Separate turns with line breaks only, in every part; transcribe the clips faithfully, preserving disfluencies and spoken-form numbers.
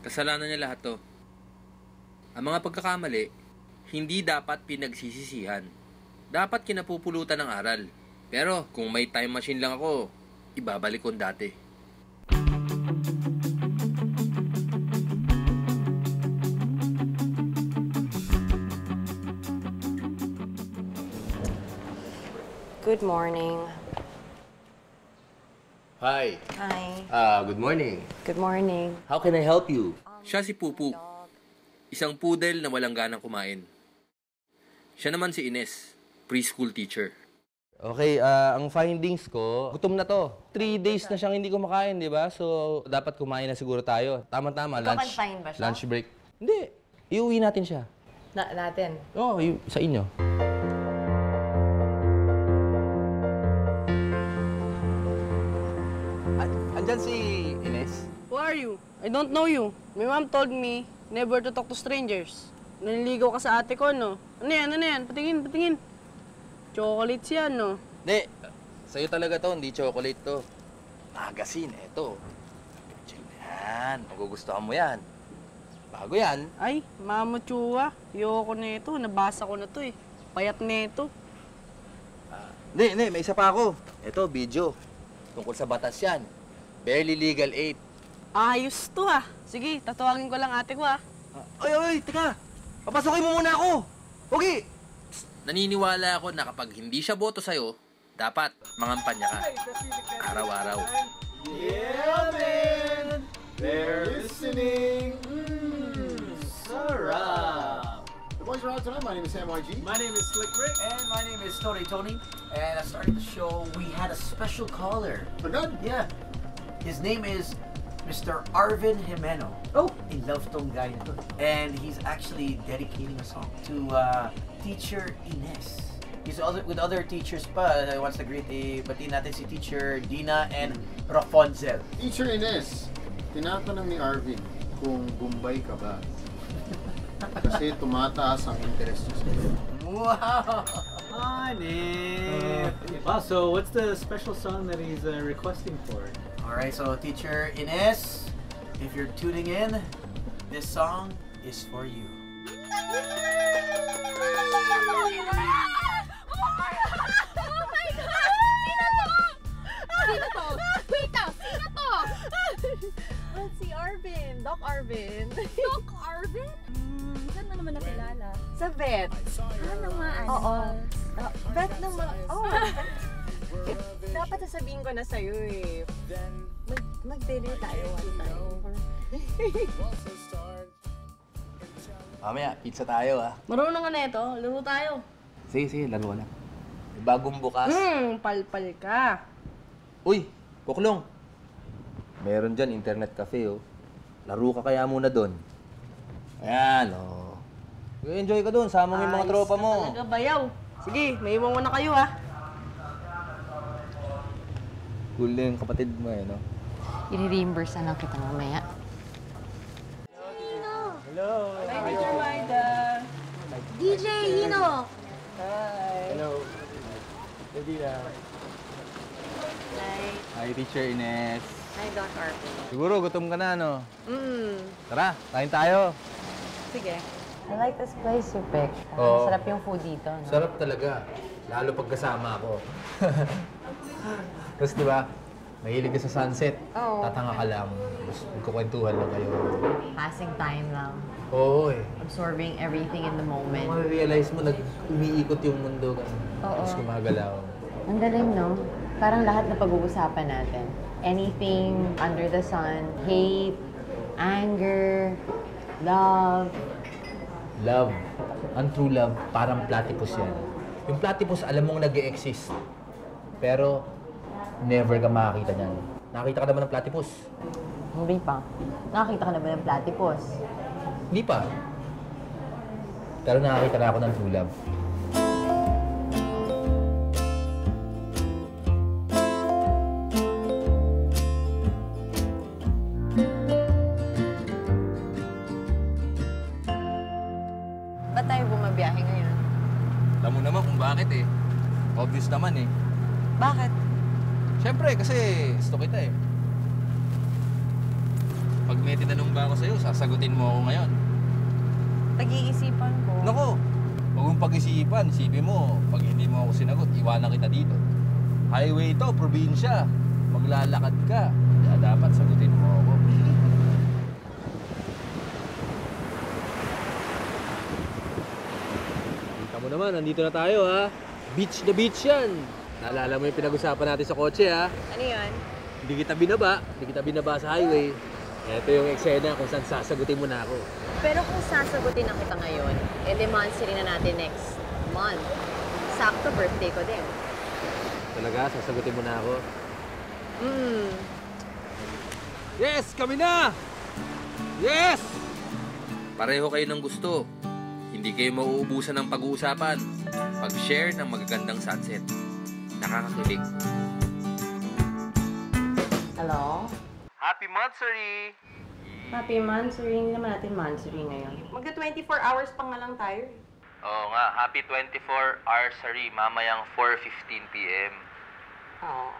Kasalanan niya lahat to. Ang mga pagkakamali, hindi dapat pinagsisisihan. Dapat kinapupulutan ng aral. Pero kung may time machine lang ako, ibabalik ko dati.
Good morning.
Hi.
Hi.
Ah, good morning.
Good morning.
How can I help you?
Siya si Pupu. Isang poodle na walang ganang kumain. Siya naman si Ines, preschool teacher.
Okay, ah, ang findings ko, gutom na to. Three days na siyang hindi kumakain, di ba? So, dapat kumain na siguro tayo. Tama-tama, lunch,
Ikaw-confine ba siya?
lunch break. Hindi, iuwi natin siya.
Na natin?
Oo, oh, sa inyo. Andyan si Ines.
Who are you? I don't know you. My mom told me never to talk to strangers. Naniligaw ka sa ate ko, no? Ano yan? Ano yan? Patingin, patingin. Chocolates yan, no?
Hindi, sa'yo talaga to, hindi chocolate to. Magazine, eto. Chill yan, magugustuhan mo yan. Bago yan.
Ay, Mama Chua. Ayoko na ito. Nabasa ko na to eh. Payat na ito.
Ah, hindi, hindi, may isa pa ako. Eto, video. Tungkol sa batas yan. Barely legal aid.
Ayos to ah. Sige, tatawagin ko lang ate ko ah.
Ay, ay, teka. Papasukin mo muna ako. Okay.
Naniniwala ako na kapag hindi siya boto sa'yo, dapat mangampanya ka. Araw-araw.
Yeah, man! They're listening. Mmm, sarap. The boys are out tonight. My name is Sam Y G.
My name is Slick Rick.
And my name is Tony Tony. And at starting the show, we had a special caller.
For good?
Yeah. His name is Mister Arvin Jimeno.
Oh.
I love tong guy na to. And he's actually dedicating a song to uh, teacher Ines. He's other, with other teachers pa. Uh, wants to greet eh, pati natin si teacher Dina and Rafonzel.
Teacher Ines, tinatanong ni Arvin kung Bombay ka ba? Kasi tumataas ang interest niya sa'yo.
Wow!
Honey! Wow, so what's the special song that he's uh, requesting for?
Alright, so teacher Ines, if you're tuning in, this song is for you.
Sino to? Wait ah, sino to? Well, si Arvin. Doc Arvin. Doc Arvin? Hmm, saan mo naman nakilala?
Sa vet.
Ah, naman.
Oo. Uh, vet naman. Oh, eh, dapat sasabihin ko na sa'yo eh. Mag Mag-deliver tayo one time.
Mamaya, pizza tayo ah.
Marunong ka na ito. Laro tayo.
Sige, sige, laro lang. May bagong bukas.
Hmm, palpal ka.
Uy, Kuklong. Meron dyan, internet cafe, oh. Laro ka kaya muna doon. Ayan, oh. Enjoy ka doon, sama mo yung mga tropa mo.
Talaga bayaw. Sige, may iwan mo na kayo ah.
Cool na yung kapatid mo, eh, no?
I-reimburse na lang kita mamaya.
Hello!
Hi, Teacher Maida.
D J Hino!
Hi.
Hello! Nadira.
Hi.
Hi, Teacher Ines.
Hi, Doc Arvin.
Siguro, gutom ka na, no?
Mm.
Tara, kain tayo.
Sige. I like this place, Supik.
Oo.
Sarap yung food dito, no?
Sarap talaga. Lalo pag kasama ako. Tapos, di ba, mahilig ka sa sunset.
Oo.
Tatanga ka lang. Tapos, magkukwentuhan lang kayo.
Passing time lang.
Oo, eh.
Absorbing everything in the moment.
Kung ma-realize mo, nag-umiikot yung mundo ka.
Oo.
Tapos gumagalaw.
Ang galing, no? Parang lahat na pag-uusapan natin. Anything under the sun. Hate, anger, love.
Love. Ang true love, parang platypus yan. Yung platypus, alam mong nag-e-exist. Pero, never ka makakita niyan. Nakakita ka naman ng platypus?
Hindi pa. Nakakita ka naman ng platypus.
Hindi pa. Pero nakakita na ako ng true love.
Ba't tayo bumabiyahe ngayon?
Alam mo naman kung bakit eh. Obvious naman eh.
Bakit?
Siyempre, kasi gusto kita eh. Pag may tinanong ba ako sa'yo, sasagutin mo ako ngayon.
Pag-iisipan ko.
Nako, huwag mong pag-isipan. Isipin mo, pag hindi mo ako sinagot, iwanan kita dito. Highway to, probinsya. Maglalakad ka. Kaya dapat sagutin mo ako. Kita mo naman, nandito na tayo ha. Beach na beach yan. Naalala mo yung pinag-usapan natin sa kotse ha.
Ano yan?
Hindi kita binaba, hindi kita binaba sa highway. Ito yung eksena kung saan sasagutin mo na ako.
Pero kung sasagutin na kita ngayon, edi monthsary na natin next month. Sakto birthday ko din.
Talaga, sasagutin mo na ako?
Hmm.
Yes, kami na! Yes!
Pareho kayo ng gusto. Hindi kayo mauubusan ng pag-uusapan. Pag-share ng magagandang sunset. Nakakakilig.
Hello?
Happy Monthsary!
Happy monthsary. Hindi naman natin monthsary ngayon. Magda twenty-four hours pa nga lang tayo.
Oo nga, happy twenty-four hours-ary, mamayang four fifteen p m
Oh.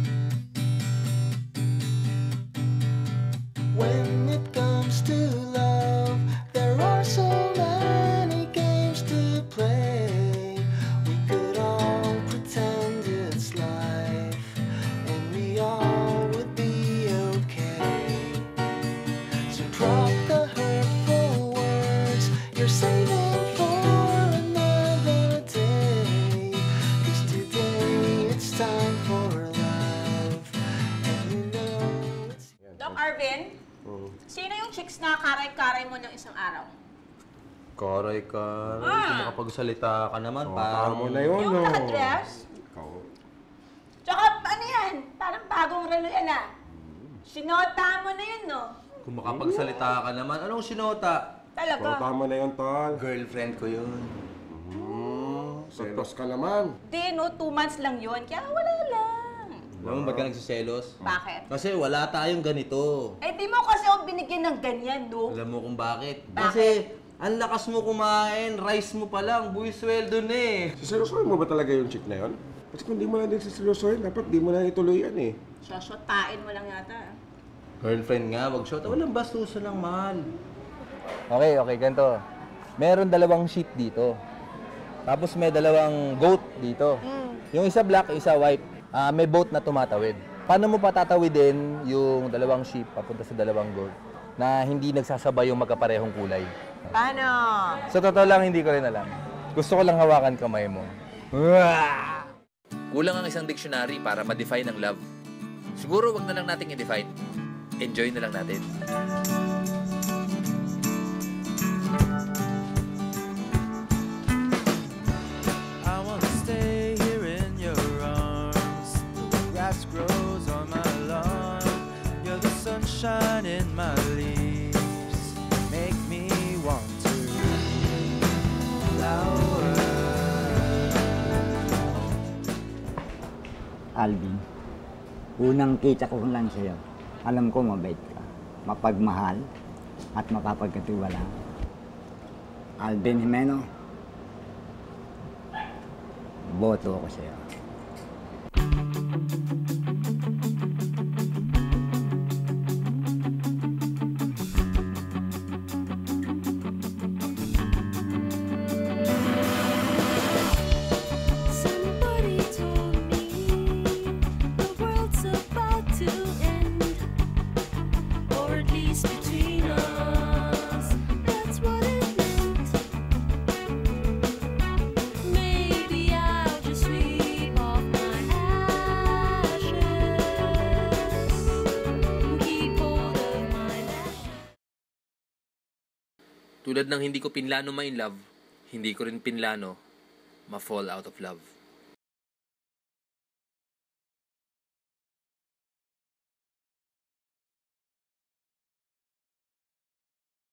When it comes to love, there are so many games to play. We could all pretend it's life, and we all would be okay. So drop the hurtful words you're saving for another day. 'Cause today it's time for love, and you know it's...
Doc Arvin, sino yung chicks na karay-karay mo ng isang araw?
Karay ka.
Ah.
Kung makapagsalita ka naman,
Oh,
parang...
tama na yun,
Yung
no?
nakadress?
Ikaw.
Tsaka ano yan? Parang bagong relo yan ah. Sinota mo na yun, no?
Kung makapagsalita ka naman, anong sinota?
Oh,
Talaga.
tama na yun, tol.
Girlfriend ko yun.
Hmm, selos ka naman.
Di, no? Two months lang yun. Kaya wala lang.
Alam mo, ba't ka nagsiselos?
Bakit?
Kasi wala tayong ganito.
Eh, di mo kasi ako binigyan ng ganyan, no?
Alam mo kung bakit?
Bakit?
Kasi ang lakas mo kumain, rice mo pa lang, buwi sweldo na eh.
Siselosohin mo ba talaga yung chick na yun? Kasi kung di mo lang din siselosohin, dapat di mo lang ituloy yan eh.
Shoshotain mo lang yata. ah.
Girlfriend nga, wag shot. Walang bastuso lang, mahal. Okay, okay, ganito. Meron dalawang sheep dito. Tapos may dalawang goat dito. Yung isa black, isa white. Ah, may boat na tumatawid. Paano mo patatawidin yung dalawang sheep papunta sa dalawang goat na hindi nagsasabay yung magkaparehong kulay?
Paano?
Sa totoo lang, hindi ko rin alam. Gusto ko lang hawakan kamay mo.
Kulang ang isang dictionary para ma-define ang love. Siguro wag na lang nating i-define. Enjoy na lang natin.
I wanna stay here in your arms. The grass grows on my lawn. You're the sunshine in my leaves. Make me want to flower.
Alvin, unang kita ko lang sa'yo. Alam ko mabait ka, mapagmahal, at mapapagkatiwala. Alvin Jimeno, boto ako sa'yo.
Somebody told me the world's about to end, or at least between us, that's what it meant. Maybe I'll just sweep off my ashes and keep hold of my lashes.
Tulad ng hindi ko pinlano ma-in love, hindi ko rin pinlano ma-fall out of love.